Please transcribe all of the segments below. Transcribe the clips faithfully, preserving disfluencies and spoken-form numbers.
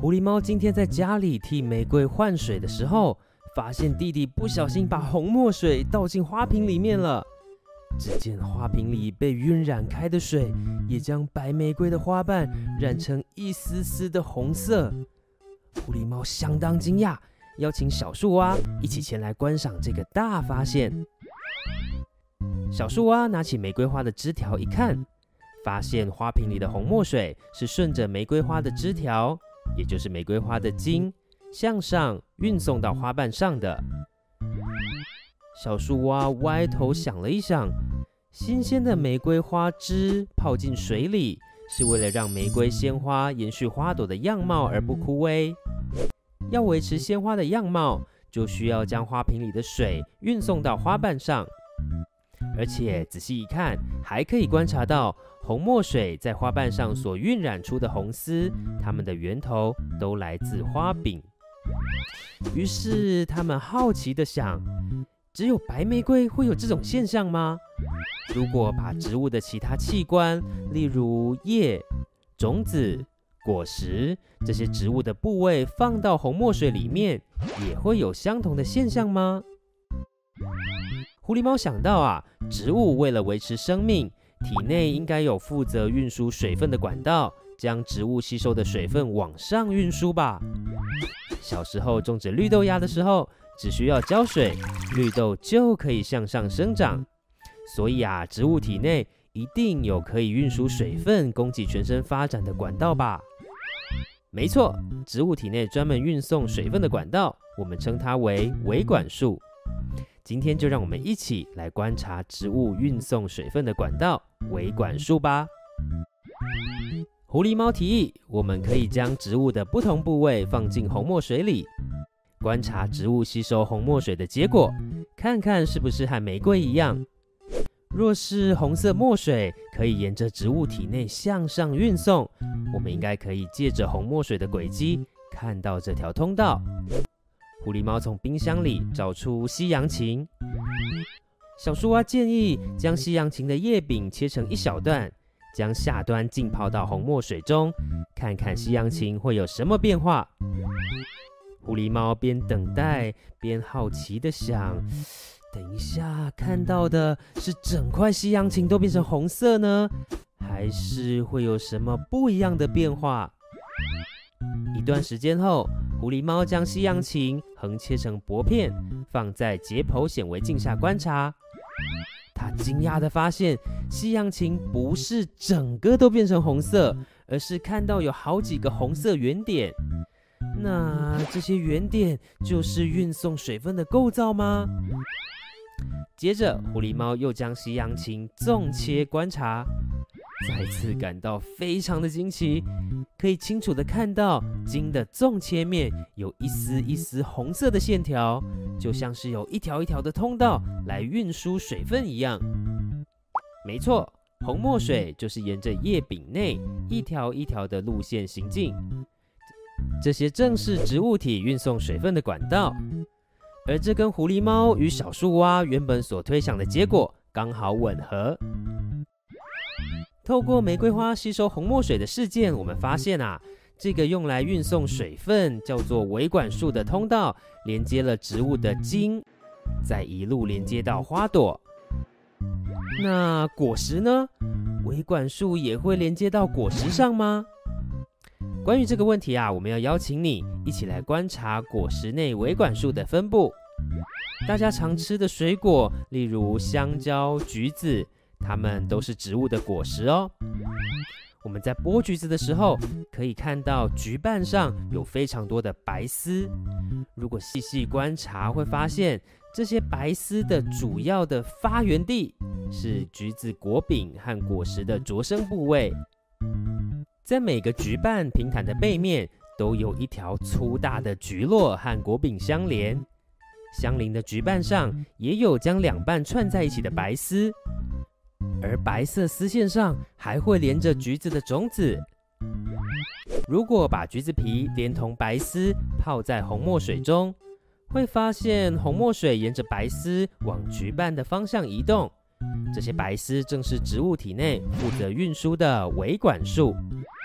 狐狸猫今天在家里替玫瑰换水的时候，发现弟弟不小心把红墨水倒进花瓶里面了。只见花瓶里被晕染开的水，也将白玫瑰的花瓣染成一丝丝的红色。狐狸猫相当惊讶，邀请小树蛙一起前来观赏这个大发现。小树蛙拿起玫瑰花的枝条一看，发现花瓶里的红墨水是顺着玫瑰花的枝条，也就是玫瑰花的茎，向上运送到花瓣上的。小树蛙歪头想了一想，新鲜的玫瑰花枝泡进水里，是为了让玫瑰鲜花延续花朵的样貌而不枯萎。要维持鲜花的样貌，就需要将花瓶里的水运送到花瓣上。而且仔细一看，还可以观察到红墨水在花瓣上所晕染出的红丝，它们的源头都来自花柄。于是他们好奇地想，只有白玫瑰会有这种现象吗？如果把植物的其他器官，例如叶、种子、果实这些植物的部位放到红墨水里面，也会有相同的现象吗？狐狸猫想到啊，植物为了维持生命，体内应该有负责运输水分的管道，将植物吸收的水分往上运输吧。小时候种植绿豆芽的时候，只需要浇水，绿豆就可以向上生长。所以啊，植物体内一定有可以运输水分、供给全身发展的管道吧？没错，植物体内专门运送水分的管道，我们称它为维管束。今天就让我们一起来观察植物运送水分的管道维管束吧。狐狸猫提议，我们可以将植物的不同部位放进红墨水里，观察植物吸收红墨水的结果，看看是不是和玫瑰一样。若是红色墨水可以沿着植物体内向上运送，我们应该可以借着红墨水的轨迹看到这条通道。狐狸猫从冰箱里找出西洋芹，小树蛙建议将西洋芹的叶柄切成一小段，将下端浸泡到红墨水中，看看西洋芹会有什么变化。狐狸猫边等待边好奇地想，等一下看到的是整块西洋芹都变成红色呢，还是会有什么不一样的变化？一段时间后，狐狸猫将西洋芹横切成薄片，放在解剖显微镜下观察。他惊讶地发现，西洋芹不是整个都变成红色，而是看到有好几个红色圆点。那这些圆点就是运送水分的构造吗？接着，狐狸猫又将西洋芹纵切观察，再次感到非常的惊奇，可以清楚地看到茎的纵切面有一丝一丝红色的线条，就像是有一条一条的通道来运输水分一样。没错，红墨水就是沿着叶柄内一条一条的路线行进，这些正是植物体运送水分的管道。而这跟狐狸猫与小树蛙原本所推想的结果刚好吻合。透过玫瑰花吸收红墨水的事件，我们发现啊，这个用来运送水分叫做维管束的通道，连接了植物的茎，再一路连接到花朵。那果实呢？维管束也会连接到果实上吗？关于这个问题啊，我们要邀请你一起来观察果实内维管束的分布。大家常吃的水果，例如香蕉、橘子，它们都是植物的果实哦。我们在剥橘子的时候，可以看到橘瓣上有非常多的白丝。如果细细观察，会发现这些白丝的主要的发源地是橘子果柄和果实的着生部位。在每个橘瓣平坦的背面，都有一条粗大的橘络和果柄相连。相邻的橘瓣上也有将两瓣串在一起的白丝，而白色丝线上还会连着橘子的种子。如果把橘子皮连同白丝泡在红墨水中，会发现红墨水沿着白丝往橘瓣的方向移动。这些白丝正是植物体内负责运输的维管束。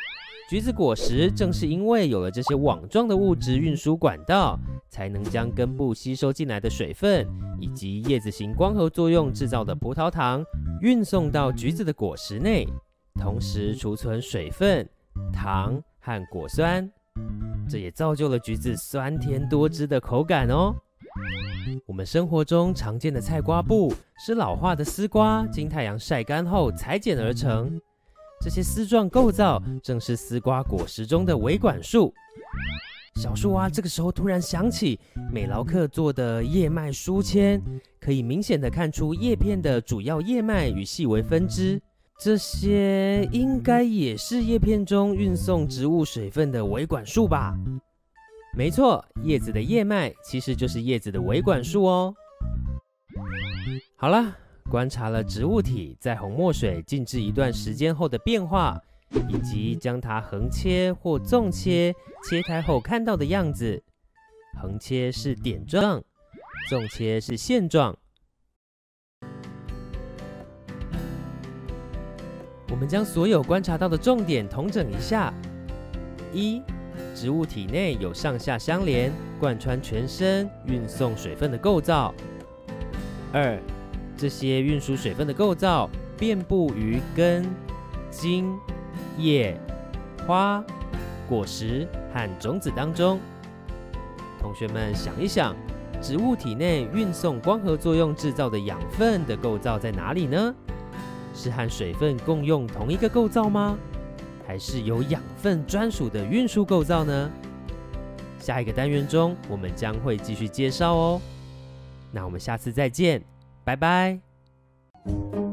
橘子果实正是因为有了这些网状的物质运输管道，才能将根部吸收进来的水分，以及叶子型光合作用制造的葡萄糖，运送到橘子的果实内，同时储存水分、糖和果酸。这也造就了橘子酸甜多汁的口感哦。我们生活中常见的菜瓜布是老化的丝瓜经太阳晒干后裁剪而成，这些丝状构造正是丝瓜果实中的维管束。小树蛙这个时候突然想起美劳克做的叶脉书签，可以明显的看出叶片的主要叶脉与细微分支，这些应该也是叶片中运送植物水分的维管束吧？没错，叶子的叶脉其实就是叶子的维管束哦。好啦，观察了植物体在红墨水静置一段时间后的变化，以及将它横切或纵切切开后看到的样子。横切是点状，纵切是线状。我们将所有观察到的重点统整一下：一、植物体内有上下相连、贯穿全身、运送水分的构造；二、这些运输水分的构造遍布于根、茎、叶、花、果实和种子当中。同学们想一想，植物体内运送光合作用制造的养分的构造在哪里呢？是和水分共用同一个构造吗？还是有养分专属的运输构造呢？下一个单元中，我们将会继续介绍哦。那我们下次再见，拜拜。